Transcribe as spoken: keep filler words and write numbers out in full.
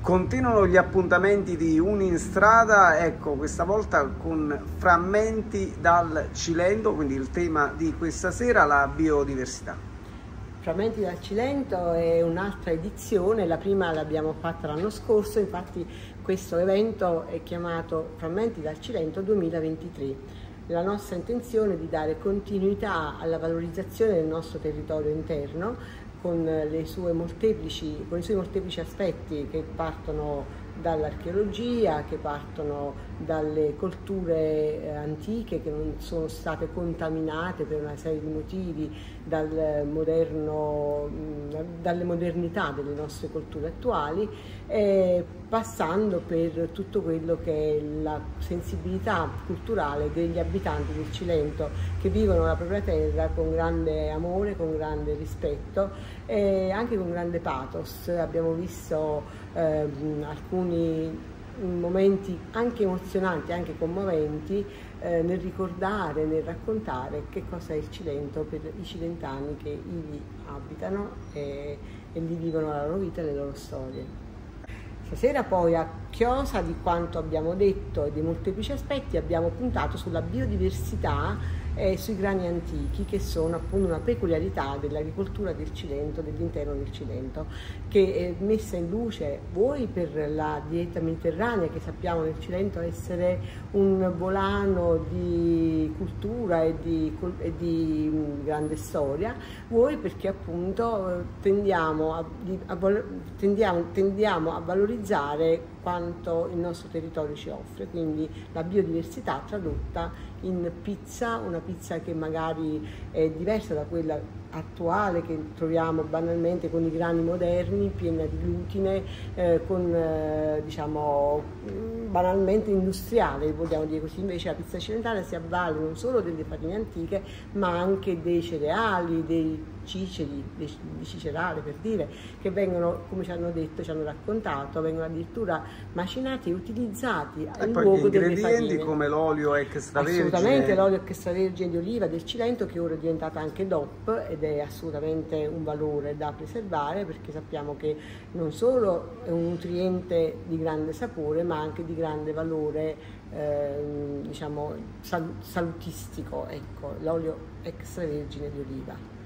Continuano gli appuntamenti di Uni in Strada, ecco, questa volta con frammenti dal Cilento, quindi il tema di questa sera, la biodiversità. Frammenti dal Cilento è un'altra edizione, la prima l'abbiamo fatta l'anno scorso, infatti questo evento è chiamato Frammenti dal Cilento duemilaventitré. La nostra intenzione è di dare continuità alla valorizzazione del nostro territorio interno con, le sue molteplici, con i suoi molteplici aspetti che partono dall'archeologia, che partono dalle colture antiche che non sono state contaminate per una serie di motivi dal moderno, dalle modernità delle nostre culture attuali, eh, passando per tutto quello che è la sensibilità culturale degli abitanti del Cilento che vivono la propria terra con grande amore, con grande rispetto e anche con grande pathos. Abbiamo visto eh, alcuni momenti anche emozionanti, anche commoventi eh, nel ricordare, nel raccontare che cosa è il Cilento per i cilentani che ivi abitano e, e lì vivono la loro vita e le loro storie. Stasera poi, a chiosa di quanto abbiamo detto e dei molteplici aspetti, abbiamo puntato sulla biodiversità e sui grani antichi, che sono appunto una peculiarità dell'agricoltura del Cilento, dell'interno del Cilento, che è messa in luce vuoi per la dieta mediterranea, che sappiamo nel Cilento essere un volano di cultura e di, e di grande storia, vuoi perché appunto tendiamo a, a, tendiamo, tendiamo a valorizzare quanto il nostro territorio ci offre, quindi la biodiversità tradotta in pizza, una pizza che magari è diversa da quella attuale che troviamo banalmente con i grani moderni, piena di glutine, eh, con eh, diciamo banalmente industriale, vogliamo dire così. Invece la pizza cilentana si avvale non solo delle farine antiche ma anche dei cereali, dei ciceri, di cicerale per dire, che vengono, come ci hanno detto, ci hanno raccontato, vengono addirittura macinati e utilizzati e in poi luogo gli delle ingredienti farine. Come l'olio extravergine. Assolutamente, l'olio extravergine di oliva del Cilento, che ora è diventata anche D O P ed è assolutamente un valore da preservare, perché sappiamo che non solo è un nutriente di grande sapore ma anche di grande valore eh, diciamo sal salutistico, ecco, l'olio extravergine di oliva.